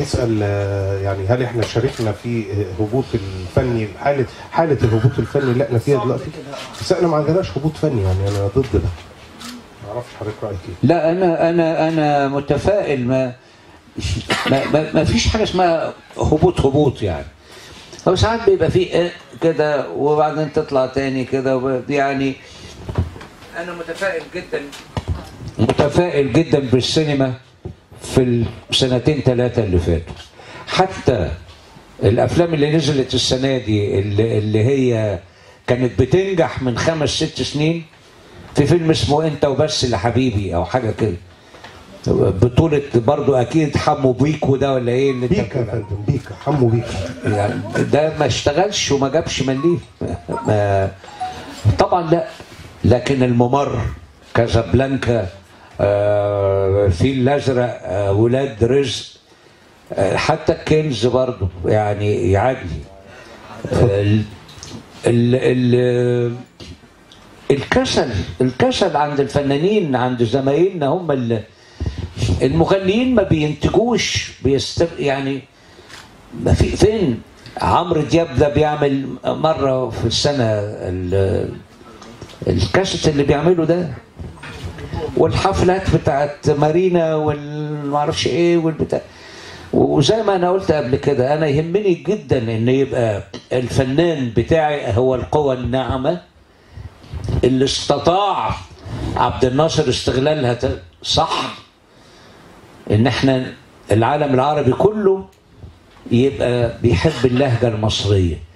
بيسأل يعني هل احنا شاركنا في هبوط الفني، حالة الهبوط الفني اللي احنا فيها دلوقتي؟ بس احنا ما عندناش هبوط فني، يعني انا ضد ده. ما اعرفش حضرتك رايك ايه؟ لا انا متفائل. ما فيش حاجه اسمها هبوط يعني. هو ساعات بيبقى فيه كده وبعدين تطلع تاني كده يعني. انا متفائل جدا بالسينما في السنتين ثلاثه اللي فاتوا. حتى الافلام اللي نزلت السنه دي اللي هي كانت بتنجح من 5-6 سنين، في فيلم اسمه انت وبس لحبيبي او حاجه كده، بطولة برضو اكيد حمو بيكو ده ولا ايه اللي بيكا يا فندم، بيكا حمو بيكا يعني. ده ما اشتغلش وما جابش مليه طبعا. لا لكن الممر، كازابلانكا، الفيل الازرق، ولاد رزق، حتى الكنز برضو يعني يعدي. الكسل عند الفنانين، عند زمايلنا هم المغنيين ما بينتجوش يعني. ما فين عمرو دياب ده بيعمل مره في السنه الكاسيت اللي بيعمله ده، والحفلات بتاعت مارينا والمعرفش ايه والبتاع. وزي ما انا قلت قبل كده، انا يهمني جدا ان يبقى الفنان بتاعي هو القوى الناعمه اللي استطاع عبد الناصر استغلالها صح، ان احنا العالم العربي كله يبقى بيحب اللهجه المصريه.